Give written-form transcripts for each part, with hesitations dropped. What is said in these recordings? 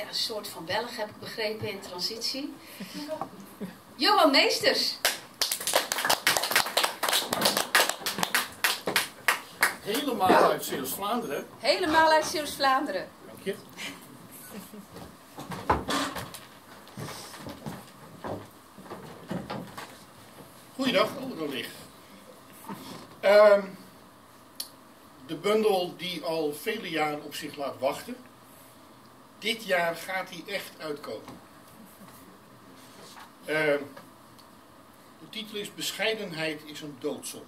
ja, een soort van Belg, heb ik begrepen, in transitie. Johan Meesters. Helemaal uit Zeeuws-Vlaanderen. Helemaal uit Zeeuws-Vlaanderen. Dank je. Goeiedag, dat ligt. De bundel die al vele jaren op zich laat wachten. Dit jaar gaat hij echt uitkomen. De titel is Bescheidenheid is een doodzonde.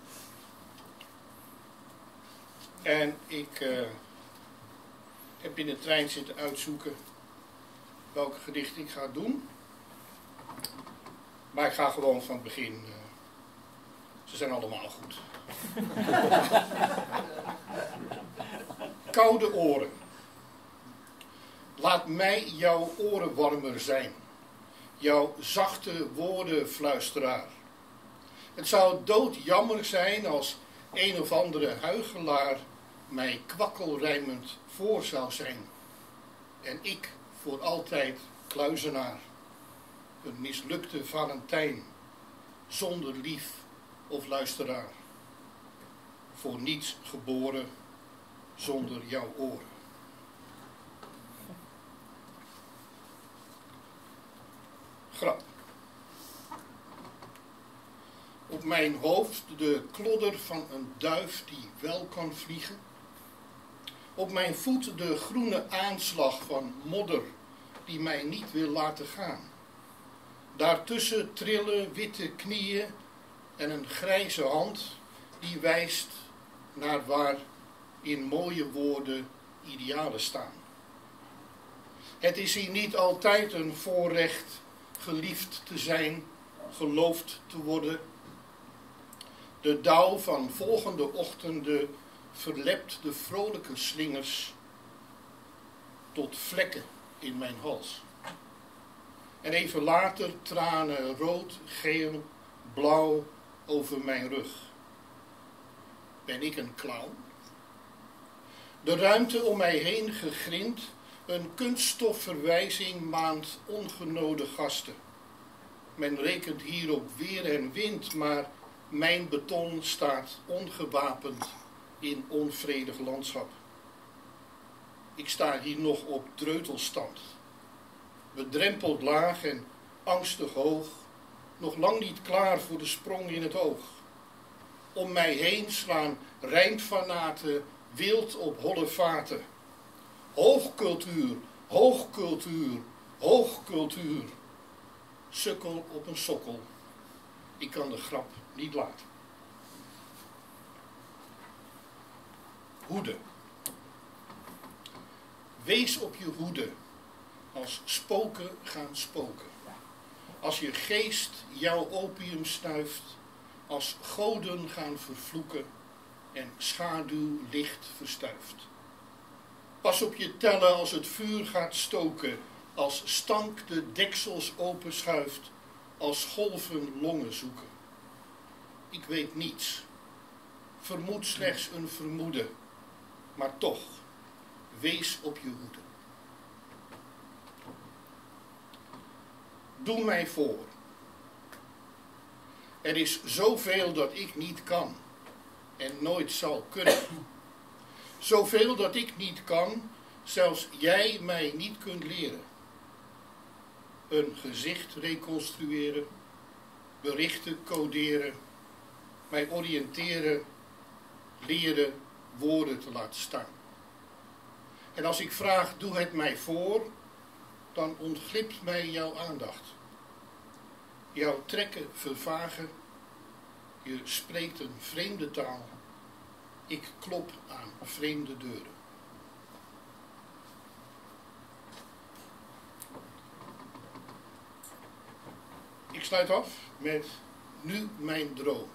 En ik heb in de trein zitten uitzoeken welke gedicht ik ga doen. Maar ik ga gewoon van het begin. Ze zijn allemaal goed. Koude oren. Laat mij jouw orenwarmer zijn. Jouw zachte woordenfluisteraar. Het zou doodjammer zijn als een of andere huichelaar mij kwakkelrijmend voor zou zijn. En ik voor altijd kluizenaar. Een mislukte Valentijn, zonder lief of luisteraar. Voor niets geboren, zonder jouw oren. Grap. Op mijn hoofd de klodder van een duif die wel kan vliegen. Op mijn voet de groene aanslag van modder die mij niet wil laten gaan. Daartussen trillen witte knieën en een grijze hand die wijst naar waar in mooie woorden idealen staan. Het is hier niet altijd een voorrecht geliefd te zijn, geloofd te worden. De dauw van volgende ochtenden verlept de vrolijke slingers tot vlekken in mijn hals. En even later tranen rood, geel, blauw over mijn rug. Ben ik een clown? De ruimte om mij heen gegrind, een kunststofverwijzing maand ongenode gasten. Men rekent hier op weer en wind, maar mijn beton staat ongewapend in onvredig landschap. Ik sta hier nog op dreutelstand. Bedrempeld laag en angstig hoog, nog lang niet klaar voor de sprong in het oog. Om mij heen slaan rijmfanaten wild op holle vaten. Hoogcultuur, hoogcultuur, hoogcultuur. Sukkel op een sokkel. Ik kan de grap niet laten. Hoede. Wees op je hoede als spoken gaan spoken. Als je geest jouw opium snuift, als goden gaan vervloeken en schaduw licht verstuift. Pas op je tellen als het vuur gaat stoken, als stank de deksels openschuift, als golven longen zoeken. Ik weet niets, vermoed slechts een vermoeden, maar toch, wees op je hoede. Doe mij voor. Er is zoveel dat ik niet kan en nooit zal kunnen. Zoveel dat ik niet kan, zelfs jij mij niet kunt leren. Een gezicht reconstrueren, berichten coderen, mij oriënteren, leren woorden te laten staan. En als ik vraag, doe het mij voor, dan ontglipt mij jouw aandacht. Jouw trekken vervagen, je spreekt een vreemde taal. Ik klop aan vreemde deuren. Ik sluit af met nu mijn droom.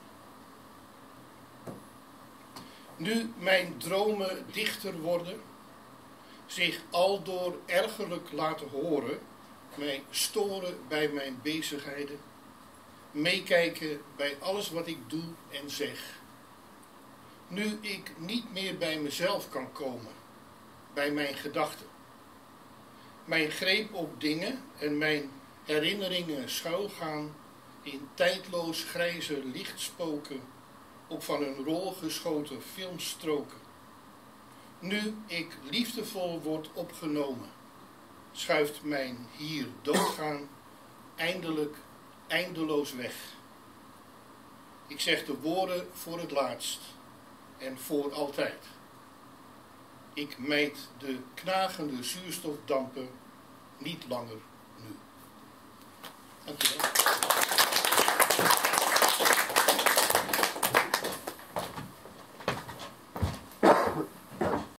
Nu mijn dromen dichter worden, zich aldoor ergerlijk laten horen, mij storen bij mijn bezigheden, meekijken bij alles wat ik doe en zeg. Nu ik niet meer bij mezelf kan komen, bij mijn gedachten. Mijn greep op dingen en mijn herinneringen schuilgaan in tijdloos grijze lichtspoken op van een rol geschoten filmstroken. Nu ik liefdevol word opgenomen, schuift mijn hier doodgaan eindelijk eindeloos weg. Ik zeg de woorden voor het laatst en voor altijd. Ik meet de knagende zuurstofdampen niet langer nu. Dankjewel.